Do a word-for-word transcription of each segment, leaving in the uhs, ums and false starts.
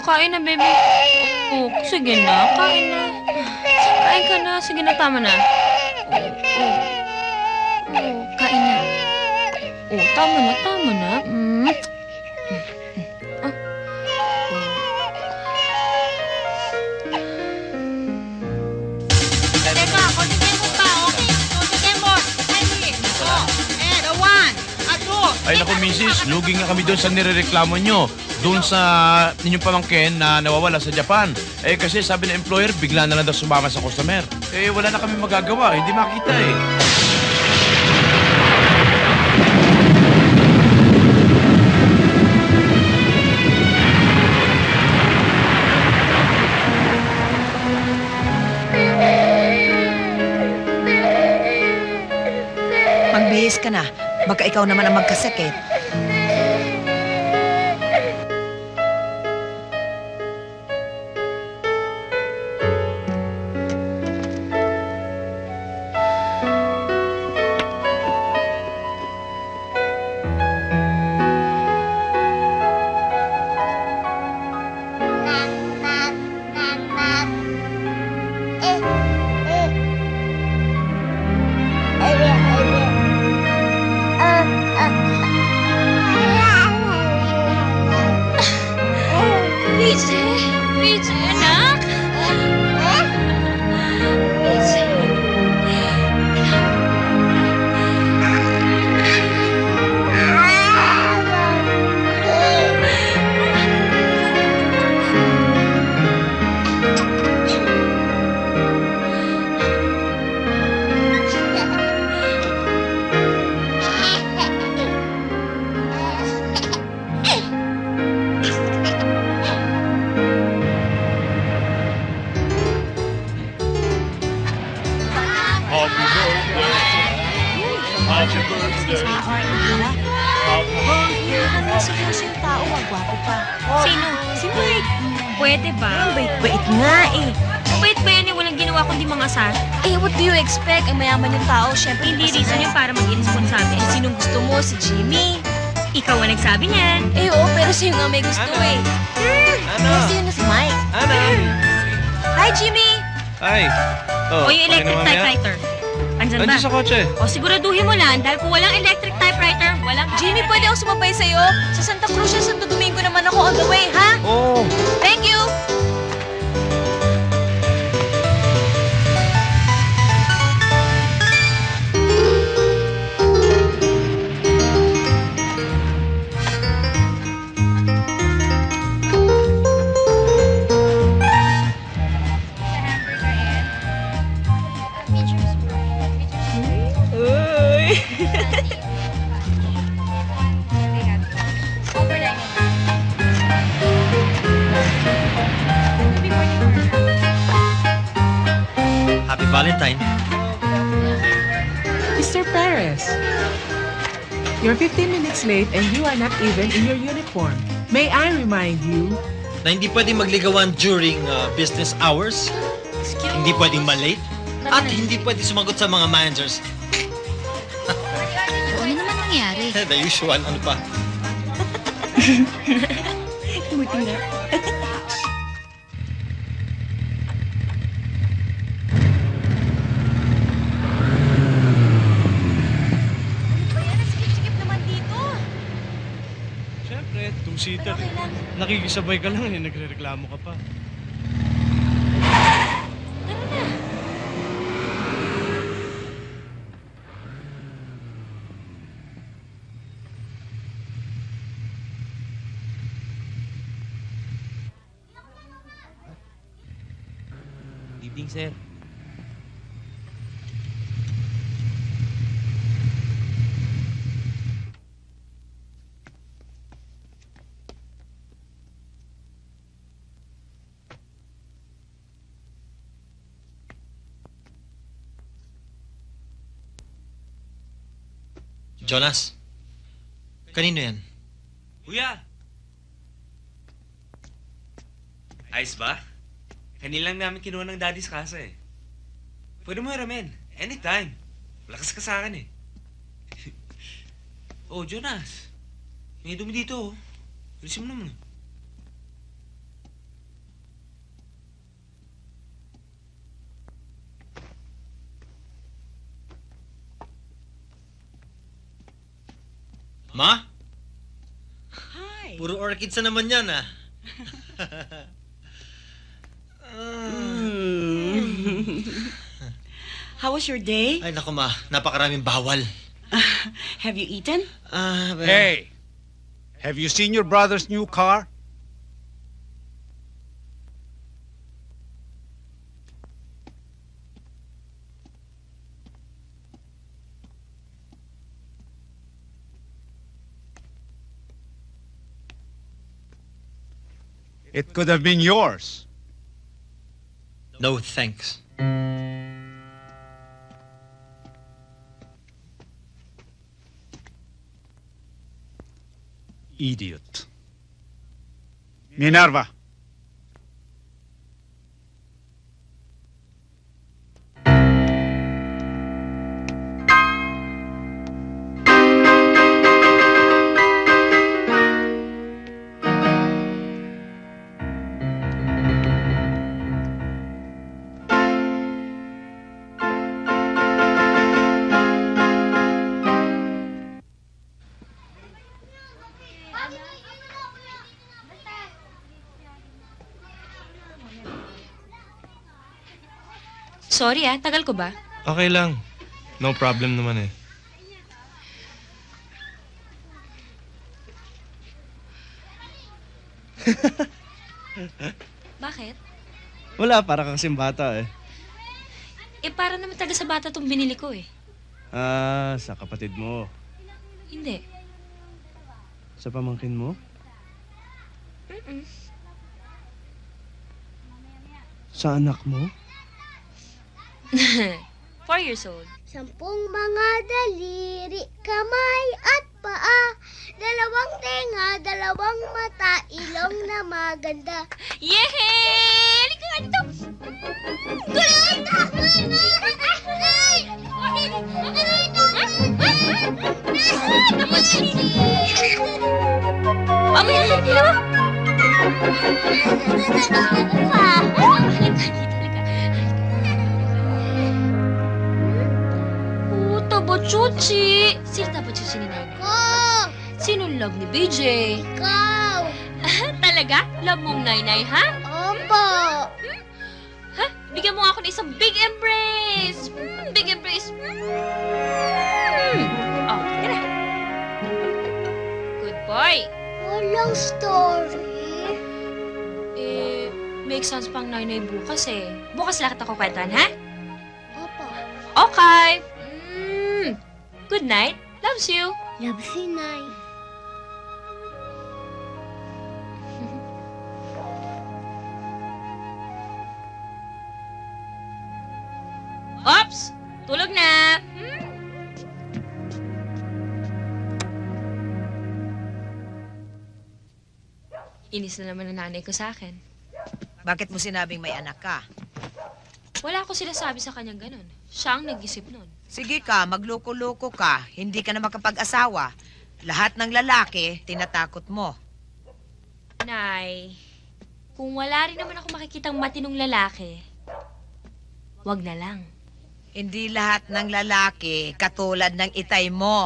kain na, baby. Oh, sige na, kain na. Kain ka na. Sige na, tama na. Oh, oh. Oh, kain na. Oh, tama na, tama na. Mm. Ah. Teka, kontikin mo pa, okay? Kontikin mo. Henry. Oh, and a one, a two. Ay naku, misis, lugi nga kami doon sa nirereklamo nyo. Doon sa ninyong pamangkin na nawawala sa Japan. Eh kasi sabi ng employer, bigla na lang daw sumama sa customer. Eh wala na kami magagawa, hindi makita eh. Magbihis ka na. Baka ikaw naman ang magkasakit. Sino? Si Mike. Pwede ba? Ang bait-bait nga eh. Mabait ba yan eh? Walang ginawa kundi mga asar? Eh, what do you expect? Ang mayaman yung tao, syempre. Hindi reason yun para mag-irresponsable. Eh, sinong gusto mo? Si Jimmy? Ikaw ang nagsabi niyan. Eh, oo, pero sa'yo nga may gusto eh. Ano? Pero sa'yo na si Mike. Ano? Hi, Jimmy! Ay. Oh, O yung electric okay na, mamaya? typewriter. Andyan ba? Andiyan sa kotse. O siguraduhin mo lang dahil kung walang electric typewriter, walang... Jimmy, pwede ako sumabay sa'yo? Sa Santa Cruz siya, Santo Domingo naman ako on the way, ha? Oh. Thank you! Happy Valentine. Mister Perez, you're fifteen minutes late and you are not even in your uniform. May I remind you? Na hindi pwedeng magligawan during uh, business hours. Hindi pwedeng malate. At hindi pwedeng sumagot sa mga managers. Ano naman nangyari? The usual, ano pa? Buti nga. Sikip-sikip naman dito. Siyempre, two-seater. Okay lang. Nakikisabay ka lang eh, nagre-reklamo ka pa. Evening, sir. Jonas, kanino yan? Kuya! Ayos ba? Kanilang namin kinuha ng daddy sa kasa eh. Pwede mo hiramin. Anytime. Lakas ka sa akin eh. Oh, Jonas. May dumi dito oh. Alisin mo naman. Ma? Hi. Puro orchids na naman yan, ah. How was your day? Ay, naku, ma. Napakaraming bawal. Have you eaten? Ah, well, Hey, have you seen your brother's new car? It could have been yours. no thanks. Idiot. Minerva. Sorry ah, tagal ko ba? Okay lang. No problem naman eh. Bakit? Wala, para kang kasing bata eh. Eh, para naman taga sa bata tong binili ko eh. Ah, sa kapatid mo. Hindi. Sa pamangkin mo? Mm-mm. Sa anak mo? Four years old. Sampung mga daliri, kamay at paa, dalawang tenga, dalawang mata, ilong na maganda. Yehey! Halika nga dito! Mamaya na dito! Oh, tabachuchi! Sino tabachuchi ni Nanay? Ko! Sinong love ni B J? Ikaw! Talaga? Love mong Nainay, ha? Opo! Ha? Bigyan mo nga ako ng isang big embrace! Mm, big embrace! Mm. Oh, tira. Good boy. Walang story. Eh, make sense pang Nainay bukas eh. Bukas lang kita kukwentuhan, ha? Opo. Okay. Mm. Good night. Loves you. Love si Nay. Oops! Tulog na! Hmm? Inis na naman ang nanay ko sa akin. Bakit mo sinabing may anak ka? Wala ko sinasabi sa kanya ganun. Siya ang nag-isip nun. Sige ka, magloko-loko ka. Hindi ka na makapag-asawa. Lahat ng lalaki, tinatakot mo. Nay, kung wala rin naman ako makikitang matinong lalaki, wag na lang. Hindi lahat ng lalaki katulad ng itay mo.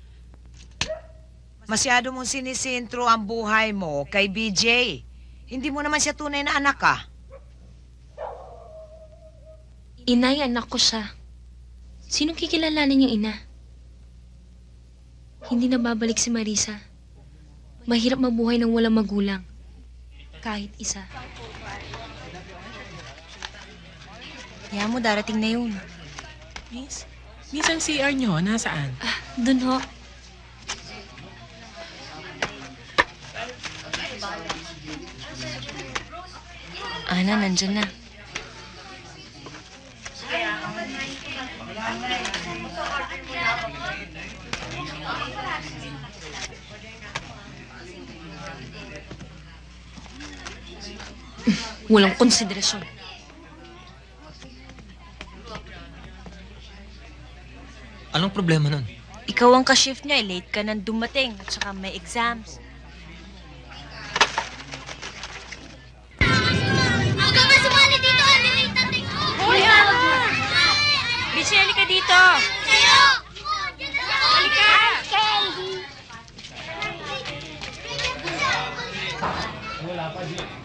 Masyado mong sinisintro ang buhay mo kay B J. Hindi mo naman siya tunay na anak ka. Inay, anak ko siya. Sinong kikilalanin yung ina? Hindi na babalik si Marisa. Mahirap mabuhay ng walang magulang. Kahit isa. Kaya mo, darating na yun. Miss, miss ang C R nyo, nasaan? Ah, dun ho. Ana, nandyan na. Walang konsiderasyon. Anong problema nun? Ikaw ang ka-shift niya, eh. Late ka nang dumating at saka may exams. Huwag ka nga sumali dito, alilate natin ko! Hoy, Ana! Bichi, halika dito! Sa'yo! Halika! Candy! Adi.